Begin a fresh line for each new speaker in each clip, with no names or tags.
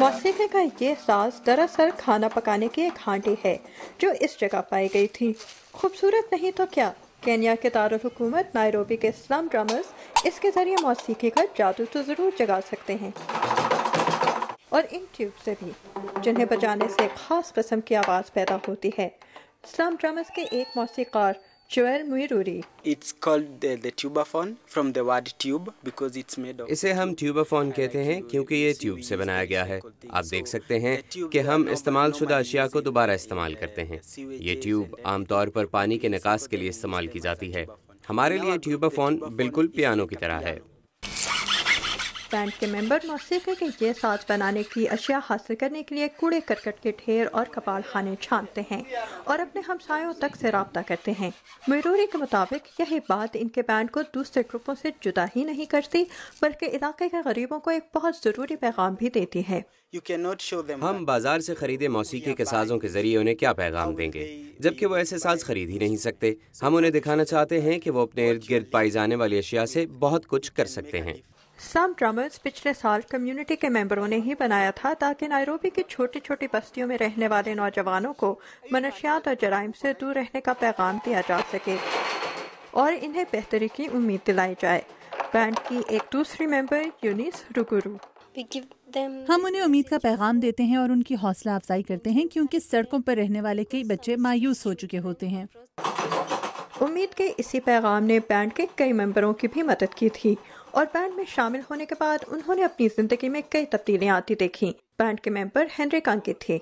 मौसीकी का ये साज दरअसल खाना पकाने की एक हांडी है जो इस जगह पाई गई थी। खूबसूरत नहीं तो क्या, केन्या के दारुल हुकूमत नायरोबी के स्लम ड्रमर्स इसके जरिए मौसीकी का जादू तो ज़रूर जगा सकते हैं, और इन ट्यूब से भी, जिन्हें बजाने से ख़ास किस्म की आवाज़ पैदा होती है। स्लम ड्रमर्स के एक मौसीकार
It's called the tubaphone from the word tube because it's made of.
इसे हम ट्यूबाफोन कहते हैं क्योंकि ये ट्यूब से बनाया गया है। आप देख सकते हैं कि हम इस्तेमाल शुदा अशिया को दोबारा इस्तेमाल करते हैं। ये ट्यूब आमतौर पर पानी के निकास के लिए इस्तेमाल की जाती है। हमारे लिए ट्यूबाफोन बिल्कुल पियानो की तरह है।
बैंड के मेंबर मौसीकी के ये साज बनाने की अशिया हासिल करने के लिए कूड़े करकट के ढेर और कपाल खाने छानते हैं और अपने हमसायों तक से राब्ता करते हैं। मिरूरी के मुताबिक यही बात इनके बैंड को दूसरे ग्रुपों से जुदा ही नहीं करती, बल्कि इलाके के गरीबों को एक बहुत ज़रूरी पैगाम भी देती है।
हम बाजार से खरीदे मौसीकी के साजों के जरिए उन्हें क्या पैगाम देंगे, जबकि वो ऐसे साज खरीद ही नहीं सकते। हम उन्हें दिखाना चाहते हैं कि वो अपने इर्द गिर्द पाई जाने वाली अशिया से बहुत कुछ कर सकते हैं।
स्लम ड्रमर्स पिछले साल कम्युनिटी के मेंबरों ने ही बनाया था ताकि नायरोबी की छोटी छोटी बस्तियों में रहने वाले नौजवानों को मनशियात और जराइम से दूर रहने का पैगाम दिया जा सके और इन्हें बेहतरी की उम्मीद दिलाई जाए। बैंड की एक दूसरी मेंबर यूनिस रुगुरु,
हम उन्हें उम्मीद का पैगाम देते हैं और उनकी हौसला अफजाई करते हैं क्योंकि सड़कों पर रहने वाले कई बच्चे मायूस हो चुके होते हैं।
उम्मीद के इसी पैगाम ने बैंड के कई मेंबरों की भी मदद की थी और बैंड में शामिल होने के बाद उन्होंने अपनी जिंदगी में कई तब्दीलियां आती देखी। बैंड के मेंबर हेनरी अंकित थे।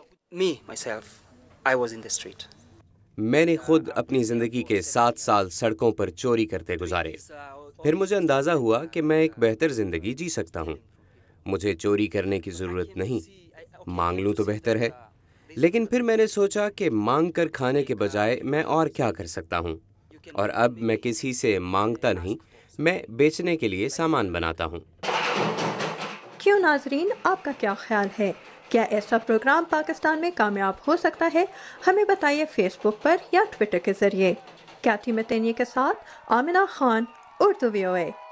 मैंने खुद अपनी जिंदगी के 7 साल सड़कों पर चोरी करते गुजारे। फिर मुझे अंदाजा हुआ कि मैं एक बेहतर जिंदगी जी सकता हूँ। मुझे चोरी करने की जरूरत नहीं, मांग लूँ तो बेहतर है। लेकिन फिर मैंने सोचा कि मांग कर खाने के बजाय मैं और क्या कर सकता हूँ, और अब मैं किसी से मांगता नहीं, मैं बेचने के लिए सामान बनाता हूँ।
क्यों नाजरीन, आपका क्या ख्याल है? क्या ऐसा प्रोग्राम पाकिस्तान में कामयाब हो सकता है? हमें बताइए फेसबुक पर या ट्विटर के जरिए। कैथी मतेनी के साथ आमिना खान, उर्दू VOA।